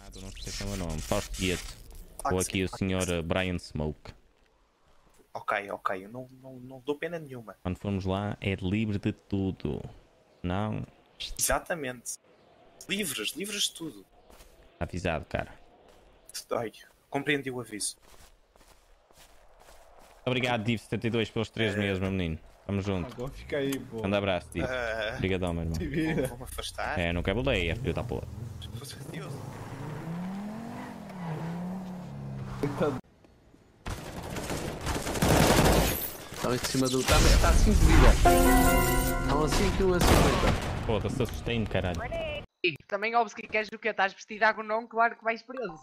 Não esqueça o meu nome. Fausto Gueto. Ou aqui o Sr. Brian Smoke. Ok, eu não dou pena nenhuma. Quando formos lá, é livre de tudo. Não. Exatamente. Livres de tudo. Avisado, cara. Ai, compreendi o aviso. Obrigado, Div72, pelos 3 meses, meu menino. Tamo junto. Agora fica aí, pô. Manda abraço, Div. Obrigadão, meu irmão. Vou-me afastar. É, não quero boleia, filho da porra. Deus. Estão em cima do... Está a 5 de vida. Estão a 5 a 50. Foda-se, assustei-me, caralho. Também óbvio que queres o que estás vestido a não, claro que vais preso.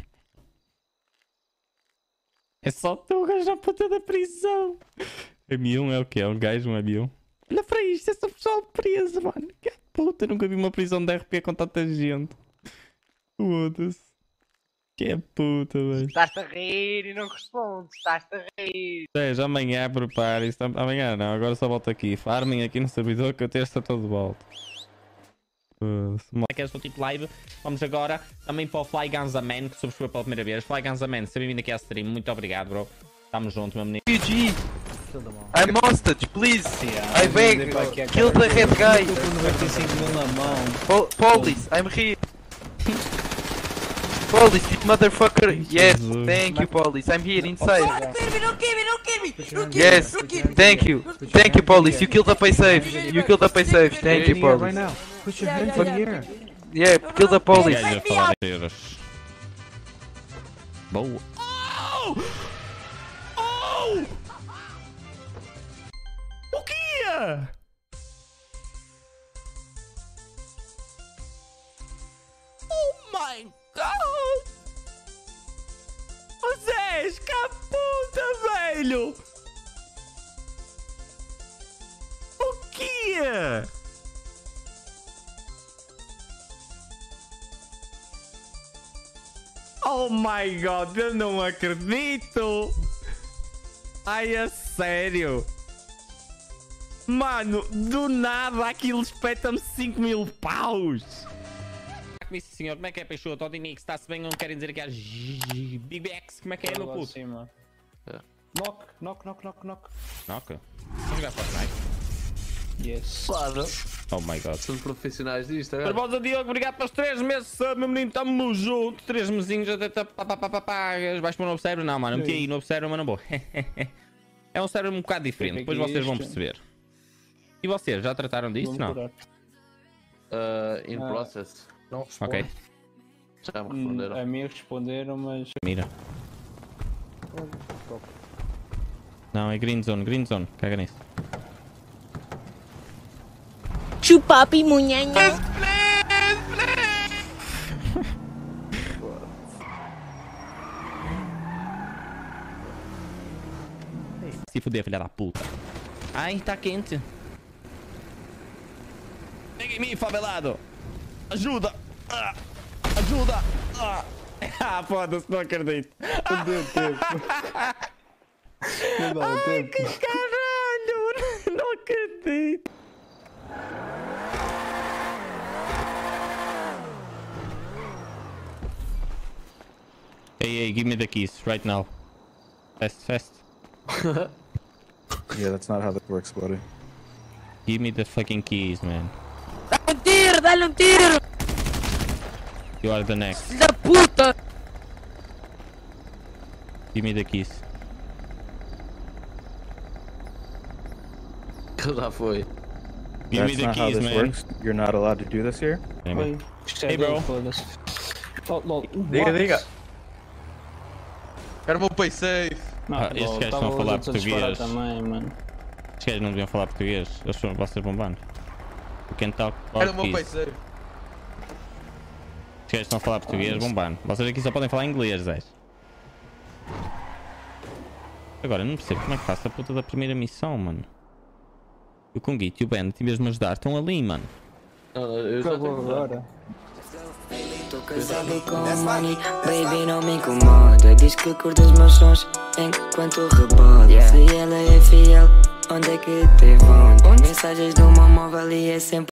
É só teu gajo à puta da prisão. M1 é o quê? É um gajo, um avião? Olha para isto, é só pessoal preso, mano. Que puta, nunca vi uma prisão de RP com tanta gente. Foda-se. Que puta, velho. Estás-te a rir e não respondes, estás-te a rir. Já amanhã prepare-se. Amanhã não, agora só volto aqui. Farmem aqui no servidor que eu terça estou de volta. É que este tipo live. Vamos agora também para o Fly Guns a Man, que subscreveu pela primeira vez. Fly Guns a Man, seja bem-vindo aqui à stream. Muito obrigado, bro. Tamo junto, meu menino. PG, I'm hostage, please. I beg, kill the head guy. Police, I'm here. Police, you motherfucker. Yes, thank you, police. I'm here inside. Yes, thank you, police. You killed the pay safe. Thank you, police. Put your hands in the air. Yeah, kill the police. Boa. Oh! O que é? Oh my god! Vocês, que puta, velho! O que é? Oh my god, eu não acredito! Ai, a sério? Mano, do nada aquilo espeta-me 5.000 paus! Como isso, senhor? Como é que é, Peixoto? Odinix, está-se bem? Não querem dizer que é Big Bex? Como é que é, meu puto? Knock. Knock? Vamos jogar Fortnite? Yes. Claro. Oh my god. São profissionais disto agora. Barbosa Diogo, obrigado pelos 3 meses, meu menino, tamo junto. 3 mesinhos até vais para o novo cérebro? Não, mano, meti aí novo cérebro, mas não vou. É um cérebro um bocado diferente, depois vocês vão perceber. E vocês, já trataram disto? Não? In process. Não respondo. Ok. Já me responderam. A mim responderam, mas... Mira. Não, é green zone, caga nisso. Chupapi munhanha. Se fuder, filha da puta. Ai, tá quente. Pega em mim, favelado. Ajuda. Ajuda. Ah, foda-se, não acredito. Não deu tempo. Não dá tempo. Que caralho. Não acredito. Hey, give me the keys right now. Fast. Yeah, that's not how that works, buddy. Give me the fucking keys, man. Dale un tiro. You are the next. Da puta. Give me the keys. Já foi. Give me That's the not how keys, this man. works. You're not allowed to do this here. Hey, Hey, bro. Diga. Quero o meu pay safe. Estes gajos estão a falar português. Também, mano. Estes gajos não deviam falar português. Eles são vocês bombando. You can talk Quero o meu pay português. safe. Estes gajos estão a falar português bombando. Vocês aqui só podem falar inglês, Zé. Agora, eu não percebo como é que faço a puta da primeira missão, mano. O Kungit e o Ben, em vez de me ajudar, estão ali, mano. Não, eu já tenho Agora. Tô casado com money, baby não me incomoda. Diz que curte os meus sons enquanto rebola. Se ela é fiel, onde é que te vão? Mensagens do meu móvel e é sempre